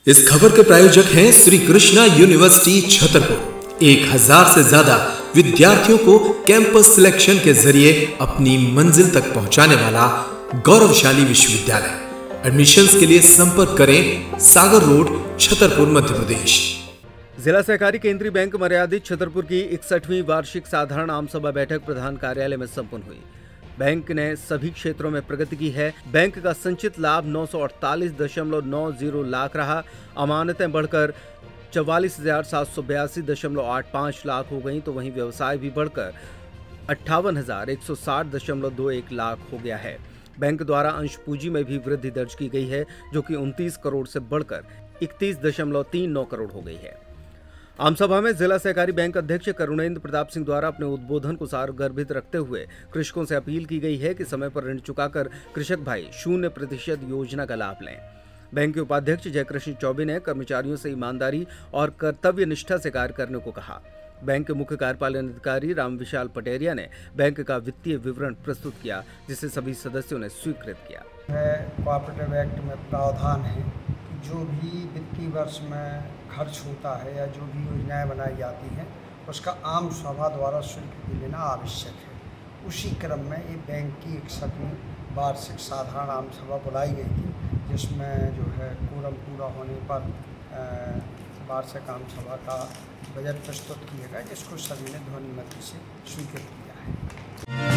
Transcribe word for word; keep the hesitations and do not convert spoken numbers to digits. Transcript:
इस खबर के प्रायोजक हैं श्री कृष्णा यूनिवर्सिटी छतरपुर। एक हजार से ज्यादा विद्यार्थियों को कैंपस सिलेक्शन के जरिए अपनी मंजिल तक पहुंचाने वाला गौरवशाली विश्वविद्यालय। एडमिशंस के लिए संपर्क करें सागर रोड, छतरपुर, मध्य प्रदेश। जिला सहकारी केंद्रीय बैंक मर्यादित छतरपुर की इकसठवीं वार्षिक साधारण आम सभा बैठक प्रधान कार्यालय में संपन्न हुई। बैंक ने सभी क्षेत्रों में प्रगति की है। बैंक का संचित लाभ नौ सौ अड़तालीस दशमलव नौ जीरो लाख रहा। अमानतें बढ़कर चौवालीस हजार सात सौ बयासी दशमलव आठ पाँच लाख हो गई, तो वहीं व्यवसाय भी बढ़कर अट्ठावन हजार एक सौ साठ दशमलव दो एक लाख हो गया है। बैंक द्वारा अंश पूंजी में भी वृद्धि दर्ज की गई है, जो कि उनतीस करोड़ से बढ़कर इकतीस दशमलव तीन नौ करोड़ हो गई है। आमसभा में जिला सहकारी बैंक अध्यक्ष करुणेंद्र प्रताप सिंह द्वारा अपने उद्बोधन को सारगर्भित रखते हुए कृषकों से अपील की गई है कि समय पर ऋण चुकाकर कृषक भाई शून्य प्रतिशत योजना का लाभ लें। बैंक के उपाध्यक्ष जयकृष्ण चौबे ने कर्मचारियों से ईमानदारी और कर्तव्य निष्ठा से कार्य करने को कहा। बैंक के मुख्य कार्यपालन अधिकारी राम विशाल पटेरिया ने बैंक का वित्तीय विवरण प्रस्तुत किया, जिसे सभी सदस्यों ने स्वीकृत किया। कोऑपरेटिव एक्ट में प्रावधान है कि जो भी वित्तीय वर्ष में खर्च होता है या जो भी योजनाएं बनाई जाती हैं, उसका आम सभा द्वारा शुल्क भी लेना आवश्यक है। उसी क्रम में ये बैंक की इकसठवीं वार्षिक साधारण आम सभा बुलाई गई थी, जिसमें जो है कोरम पूरा होने पर वार्षिक आम सभा का बजट प्रस्तुत किया गया, जिसको सभी ने ध्वनिमत से स्वीकृत किया है।